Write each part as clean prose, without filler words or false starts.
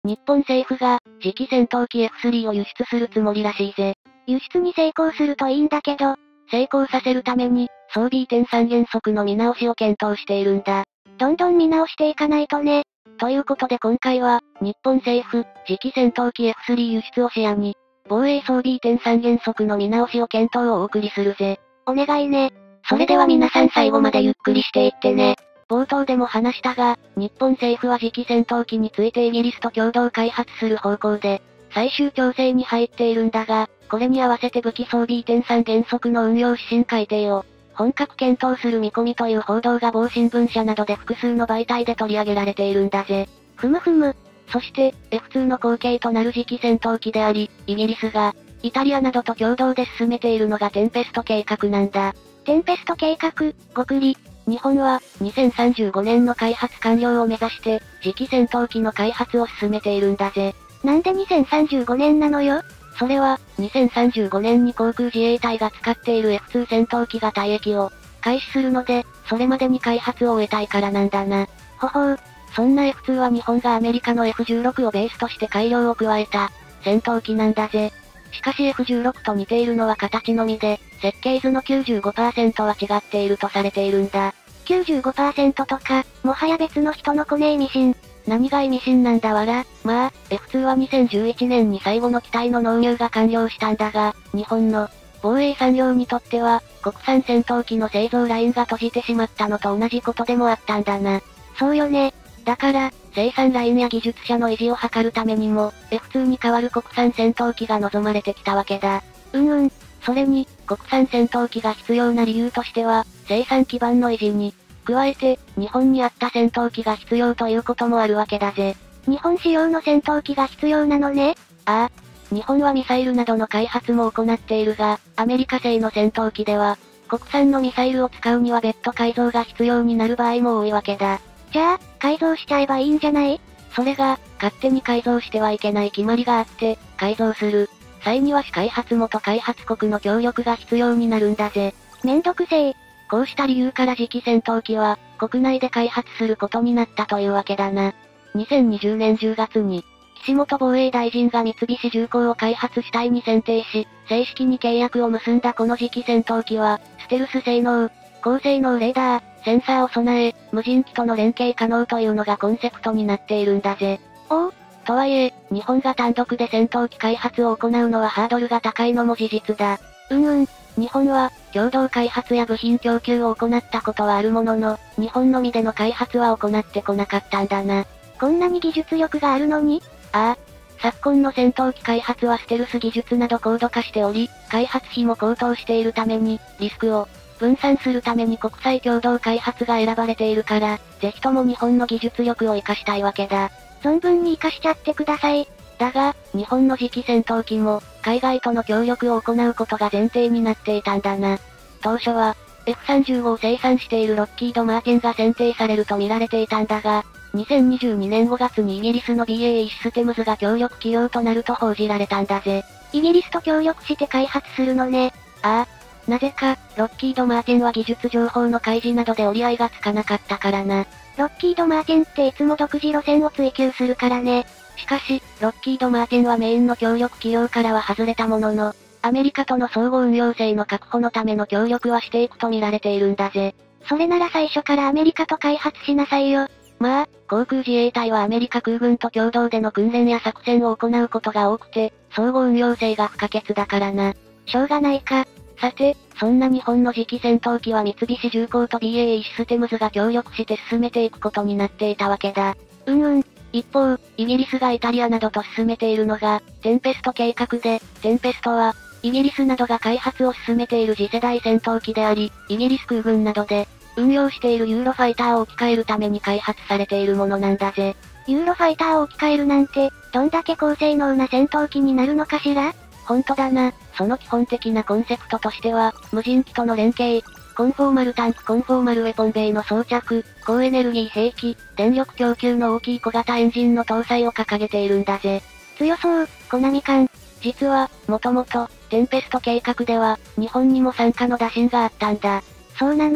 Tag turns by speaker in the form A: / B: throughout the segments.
A: 日本政府が、次期戦闘機 F3 を輸出するつもりらしいぜ。
B: 輸出に成功するといいんだけど、
A: 成功させるために、装備移転三原則の見直しを検討しているんだ。
B: どんどん見直していかないとね。
A: ということで今回は、日本政府、次期戦闘機 F3 輸出を視野に、防衛装備移転三原則の見直しを検討をお送りするぜ。
B: お願いね。
A: それでは皆さん最後までゆっくりしていってね。冒頭でも話したが、日本政府は次期戦闘機についてイギリスと共同開発する方向で、最終調整に入っているんだが、これに合わせて武器装備移転三原則の運用指針改定を、本格検討する見込みという報道が某新聞社などで複数の媒体で取り上げられているんだぜ。
B: ふむふむ。
A: そして、F2 の後継となる次期戦闘機であり、イギリスが、イタリアなどと共同で進めているのがテンペスト計画なんだ。
B: テンペスト計画、ごくり。
A: 日本は、2035年の開発完了を目指して、次期戦闘機の開発を進めているんだぜ。
B: なんで2035年なのよ？
A: それは、2035年に航空自衛隊が使っている F2 戦闘機が退役を開始するので、それまでに開発を終えたいからなんだな。
B: ほほう。
A: そんな F2 は日本がアメリカの F16 をベースとして改良を加えた戦闘機なんだぜ。しかし F16 と似ているのは形のみで、設計図の 95% は違っているとされているんだ。
B: 95% とか、もはや別の人のコネ意味深。
A: 何が意味深なんだわら。まあ、F2 は2011年に最後の機体の納入が完了したんだが、日本の防衛産業にとっては、国産戦闘機の製造ラインが閉じてしまったのと同じことでもあったんだな。
B: そうよね。
A: だから、生産ラインや技術者の維持を図るためにも、F2 に代わる国産戦闘機が望まれてきたわけだ。それに、国産戦闘機が必要な理由としては、生産基盤の維持に、加えて、日本にあった戦闘機が必要ということもあるわけだぜ。
B: 日本仕様の戦闘機が必要なのね。
A: ああ。日本はミサイルなどの開発も行っているが、アメリカ製の戦闘機では、国産のミサイルを使うには別途改造が必要になる場合も多いわけだ。
B: じゃあ、改造しちゃえばいいんじゃない？
A: それが、勝手に改造してはいけない決まりがあって、改造する際には主開発元開発国の協力が必要になるんだぜ。
B: めんどくせえ。
A: こうした理由から次期戦闘機は、国内で開発することになったというわけだな。2020年10月に、岸本防衛大臣が三菱重工を開発主体に選定し、正式に契約を結んだこの次期戦闘機は、ステルス性能、高性能レーダー、センサーを備え、無人機との連携可能というのがコンセプトになっているんだぜ。とはいえ、日本が単独で戦闘機開発を行うのはハードルが高いのも事実だ。日本は、共同開発や部品供給を行ったことはあるものの、日本のみでの開発は行ってこなかったんだな。
B: こんなに技術力があるのに？
A: ああ。昨今の戦闘機開発はステルス技術など高度化しており、開発費も高騰しているために、リスクを分散するために国際共同開発が選ばれているから、ぜひとも日本の技術力を活かしたいわけだ。
B: 存分に活かしちゃってください。
A: だが、日本の次期戦闘機も、海外との協力を行うことが前提になっていたんだな。当初は、F35 を生産しているロッキード・マーティンが選定されると見られていたんだが、2022年5月にイギリスの BAE システムズが協力企業となると報じられたんだぜ。
B: イギリスと協力して開発するのね。
A: ああ。なぜか、ロッキード・マーティンは技術情報の開示などで折り合いがつかなかったからな。
B: ロッキード・マーティンっていつも独自路線を追求するからね。
A: しかし、ロッキード・マーティンはメインの協力企業からは外れたものの、アメリカとの相互運用性の確保のための協力はしていくと見られているんだぜ。
B: それなら最初からアメリカと開発しなさいよ。
A: まあ、航空自衛隊はアメリカ空軍と共同での訓練や作戦を行うことが多くて、相互運用性が不可欠だからな。
B: しょうがないか。
A: さて、そんな日本の次期戦闘機は三菱重工と BAE システムズが協力して進めていくことになっていたわけだ。一方、イギリスがイタリアなどと進めているのが、テンペスト計画で、テンペストは、イギリスなどが開発を進めている次世代戦闘機であり、イギリス空軍などで、運用しているユーロファイターを置き換えるために開発されているものなんだぜ。
B: ユーロファイターを置き換えるなんて、どんだけ高性能な戦闘機になるのかしら？
A: ほんとだな。その基本的なコンセプトとしては、無人機との連携、コンフォーマルタンクコンフォーマルウェポンベイの装着、高エネルギー兵器、電力供給の大きい小型エンジンの搭載を掲げているんだぜ。
B: 強そう、コナミ感。
A: 実は、もともと、テンペスト計画では、日本にも参加の打診があったんだ。
B: そうなの？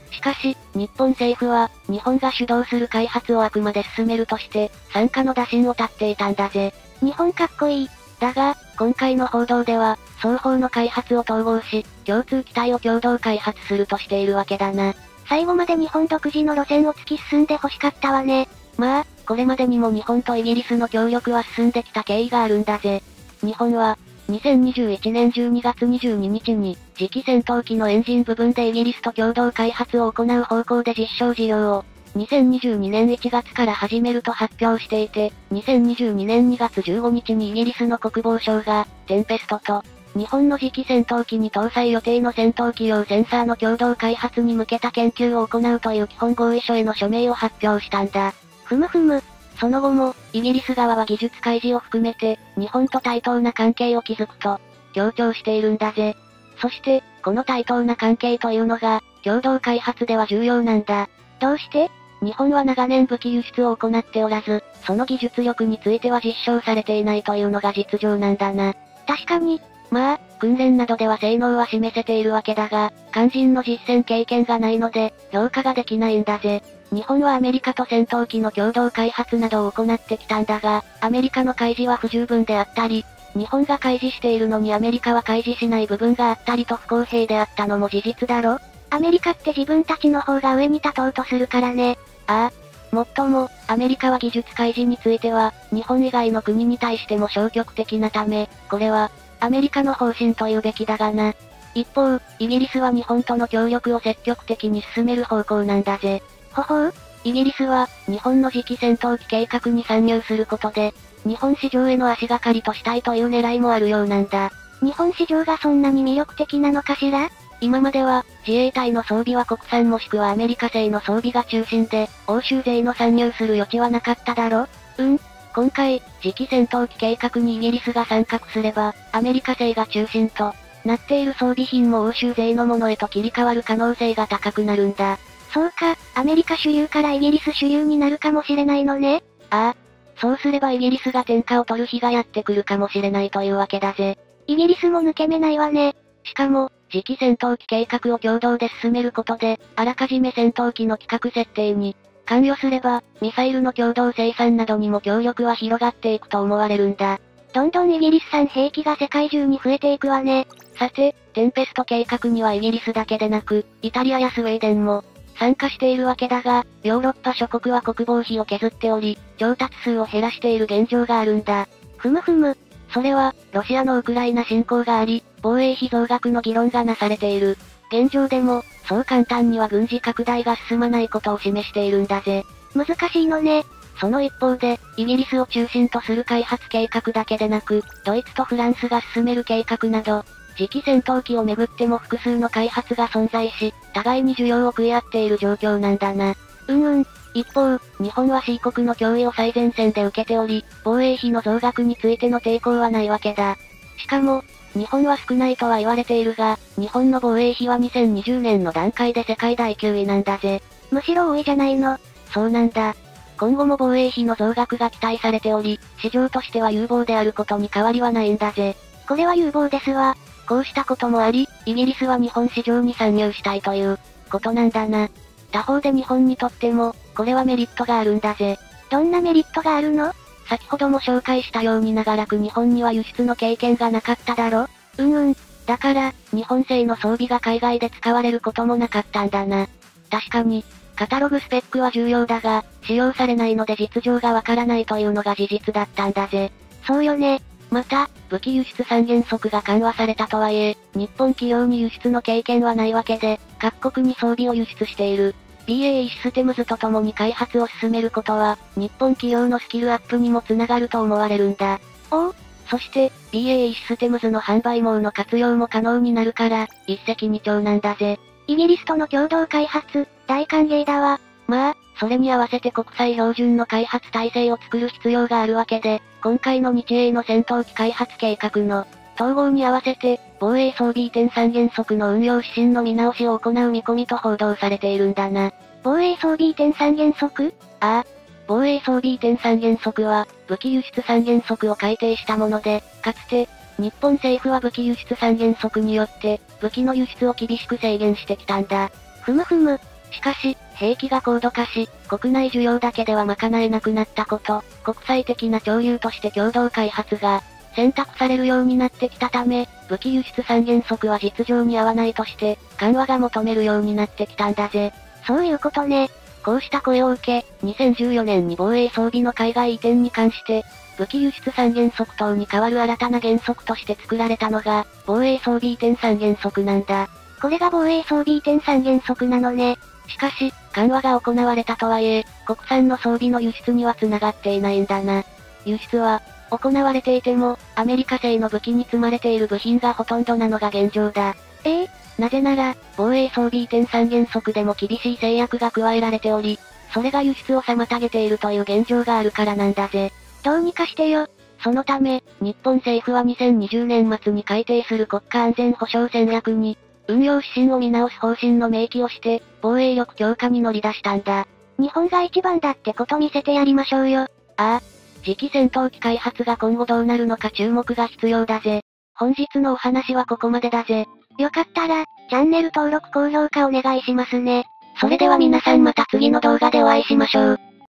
A: しかし、日本政府は、日本が主導する開発をあくまで進めるとして、参加の打診を立っていたんだぜ。
B: 日本かっこいい。
A: だが、今回の報道では、双方の開発を統合し、共通機体を共同開発するとしているわけだな。
B: 最後まで日本独自の路線を突き進んで欲しかったわね。
A: まあ、これまでにも日本とイギリスの協力は進んできた経緯があるんだぜ。日本は、2021年12月22日に、次期戦闘機のエンジン部分でイギリスと共同開発を行う方向で実証事業を、2022年1月から始めると発表していて、2022年2月15日にイギリスの国防省が、テンペストと、日本の次期戦闘機に搭載予定の戦闘機用センサーの共同開発に向けた研究を行うという基本合意書への署名を発表したんだ。
B: ふむふむ。
A: その後も、イギリス側は技術開示を含めて、日本と対等な関係を築くと、強調しているんだぜ。そして、この対等な関係というのが、共同開発では重要なんだ。
B: どうして？
A: 日本は長年武器輸出を行っておらず、その技術力については実証されていないというのが実情なんだな。
B: 確かに。
A: まあ、訓練などでは性能は示せているわけだが、肝心の実戦経験がないので、評価ができないんだぜ。日本はアメリカと戦闘機の共同開発などを行ってきたんだが、アメリカの開示は不十分であったり、日本が開示しているのにアメリカは開示しない部分があったりと不公平であったのも事実だろ？
B: アメリカって自分たちの方が上に立とうとするからね。
A: ああ。もっとも、アメリカは技術開示については、日本以外の国に対しても消極的なため、これは、アメリカの方針というべきだがな。一方、イギリスは日本との協力を積極的に進める方向なんだぜ。
B: ほほう？
A: イギリスは、日本の次期戦闘機計画に参入することで、日本市場への足がかりとしたいという狙いもあるようなんだ。
B: 日本市場がそんなに魅力的なのかしら？
A: 今までは、自衛隊の装備は国産もしくはアメリカ製の装備が中心で、欧州勢の参入する余地はなかっただろ？今回、次期戦闘機計画にイギリスが参画すれば、アメリカ製が中心と、なっている装備品も欧州勢のものへと切り替わる可能性が高くなるんだ。
B: そうか、アメリカ主流からイギリス主流になるかもしれないのね。
A: ああ。そうすればイギリスが天下を取る日がやってくるかもしれないというわけだぜ。
B: イギリスも抜け目ないわね。
A: しかも、次期戦闘機計画を共同で進めることで、あらかじめ戦闘機の企画設定に、関与すれば、ミサイルの共同生産などにも協力は広がっていくと思われるんだ。
B: どんどんイギリス産兵器が世界中に増えていくわね。
A: さて、テンペスト計画にはイギリスだけでなく、イタリアやスウェーデンも、参加しているわけだが、ヨーロッパ諸国は国防費を削っており、調達数を減らしている現状があるんだ。
B: ふむふむ。
A: それは、ロシアのウクライナ侵攻があり、防衛費増額の議論がなされている。現状でも、そう簡単には軍事拡大が進まないことを示しているんだぜ。
B: 難しいのね。
A: その一方で、イギリスを中心とする開発計画だけでなく、ドイツとフランスが進める計画など、次期戦闘機をめぐっても複数の開発が存在し、互いに需要を食い合っている状況なんだな。一方、日本は C 国の脅威を最前線で受けており、防衛費の増額についての抵抗はないわけだ。しかも、日本は少ないとは言われているが、日本の防衛費は2020年の段階で世界第9位なんだぜ。
B: むしろ多いじゃないの。
A: そうなんだ。今後も防衛費の増額が期待されており、市場としては有望であることに変わりはないんだぜ。
B: これは有望ですわ。
A: こうしたこともあり、イギリスは日本市場に参入したいという、ことなんだな。他方で日本にとっても、これはメリットがあるんだぜ。
B: どんなメリットがあるの？
A: 先ほども紹介したように長らく日本には輸出の経験がなかっただろ？だから、日本製の装備が海外で使われることもなかったんだな。確かに、カタログスペックは重要だが、使用されないので実情がわからないというのが事実だったんだぜ。
B: そうよね。
A: また、武器輸出三原則が緩和されたとはいえ、日本企業に輸出の経験はないわけで、各国に装備を輸出している。BAE システムズと共に開発を進めることは、日本企業のスキルアップにもつながると思われるんだ。そして、BAE システムズの販売網の活用も可能になるから、一石二鳥なんだぜ。
B: イギリスとの共同開発、大歓迎だわ。
A: まあ、それに合わせて国際標準の開発体制を作る必要があるわけで、今回の日英の戦闘機開発計画の統合に合わせて、防衛装備移転三原則の運用指針の見直しを行う見込みと報道されているんだな。
B: 防衛装備移転三原則？
A: ああ。防衛装備移転三原則は、武器輸出三原則を改定したもので、かつて、日本政府は武器輸出三原則によって、武器の輸出を厳しく制限してきたんだ。
B: ふむふむ。
A: しかし、兵器が高度化し、国内需要だけでは賄えなくなったこと、国際的な潮流として共同開発が選択されるようになってきたため、武器輸出三原則は実情に合わないとして、緩和が求めるようになってきたんだぜ。
B: そういうことね。
A: こうした声を受け、2014年に防衛装備の海外移転に関して、武器輸出三原則等に代わる新たな原則として作られたのが、防衛装備移転三原則なんだ。
B: これが防衛装備移転三原則なのね。
A: しかし、緩和が行われたとはいえ、国産の装備の輸出には繋がっていないんだな。輸出は、行われていても、アメリカ製の武器に積まれている部品がほとんどなのが現状だ。なぜなら、防衛装備移転三原則でも厳しい制約が加えられており、それが輸出を妨げているという現状があるからなんだぜ。
B: どうにかしてよ。
A: そのため、日本政府は2020年末に改定する国家安全保障戦略に、運用指針を見直す方針の明記をして、防衛力強化に乗り出したんだ。
B: 日本が一番だってこと見せてやりましょうよ。
A: ああ。次期戦闘機開発が今後どうなるのか注目が必要だぜ。本日のお話はここまでだぜ。
B: よかったら、チャンネル登録高評価お願いしますね。
A: それでは皆さんまた次の動画でお会いしましょう。